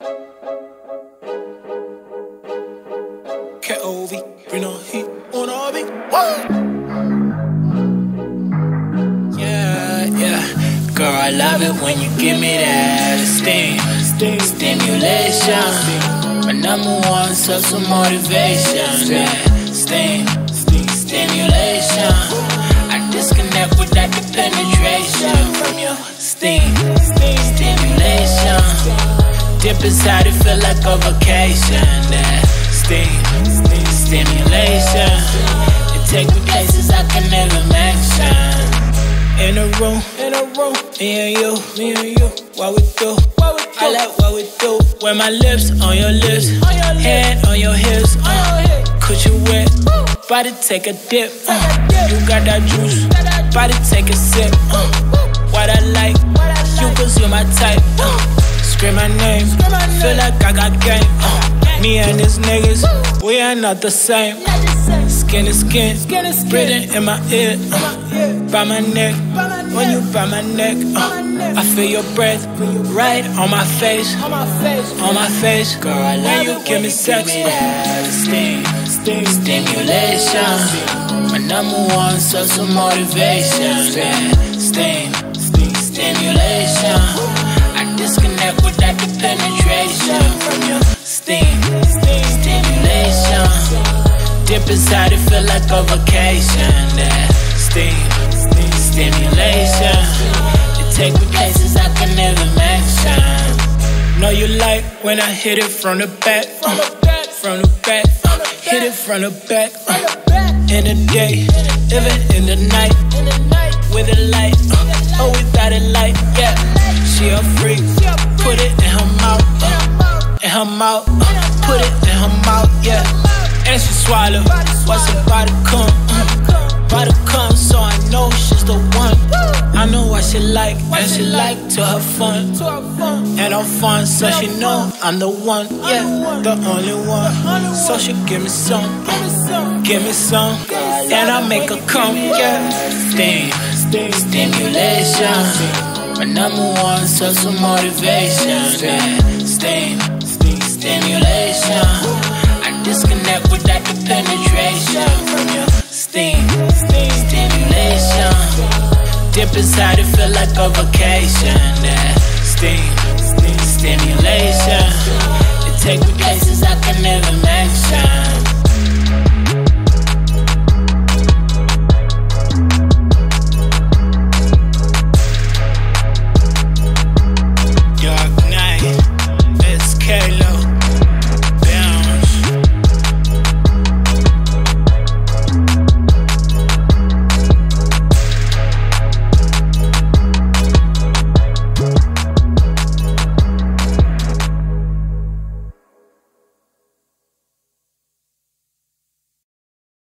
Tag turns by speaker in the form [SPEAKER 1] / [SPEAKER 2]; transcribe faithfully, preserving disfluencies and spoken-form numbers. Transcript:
[SPEAKER 1] K O V, bring on heat on R B. Whoa! Yeah, yeah. Girl, I love it when you give me that steam. Steam. Stimulation. My number one source of motivation. Yeah. Steam. Steam. Stimulation. I disconnect without the penetration from your steam. Steam. Stimulation. Dip inside it, feel like a vacation. Yeah. Steam. Steam. Stimulation. It take me places I can never mention. In a room, in a room, me and you, me and you, what we do, what we do. I like what we do. When my lips on your lips, on your hand on your hips, uh, could you wet? Body take a dip, uh, you got that juice. Body take a sip, uh, what I like, you cause you're my type. Uh, scream my name, feel like I got game. Uh, me and these niggas, we are not the same. Skin to skin, breathing in my ear, uh, by my neck, when you by my neck, uh, I feel your breath, right on my face, on my face, girl, I love you, give me sex, uh, steam, steam, stimulation, my number one source of motivation, yeah, steam, steam, stimulation, I disconnect without the penetration from your steam, steam, stimulation. Dip inside it, feel like a vacation. Yeah. Steam, steam, stimulation. It take me places I can never mention. Know you like when I hit it from the back, uh, from the back, uh, hit it from the back. Uh, in the day, even in the night, with a light, uh, oh without a light, yeah. She a freak, put it in her mouth, uh, in her mouth, uh, put it in her mouth, yeah. And she swallow, what's about to come, uh, about to come, so I know she's the one. I know what she like, and she like to have fun, and I'm fun, so she know I'm the one, yeah, the only one. So she give me some, uh, give me some, and I make her come, yeah. Steam, steam, stimulation, my number one source of motivation, yeah. Steam, steam, stimulation. Disconnect without the penetration from your steam, steam, stimulation. Dip inside it, feel like a vacation. Yeah. Steam, steam, stimulation.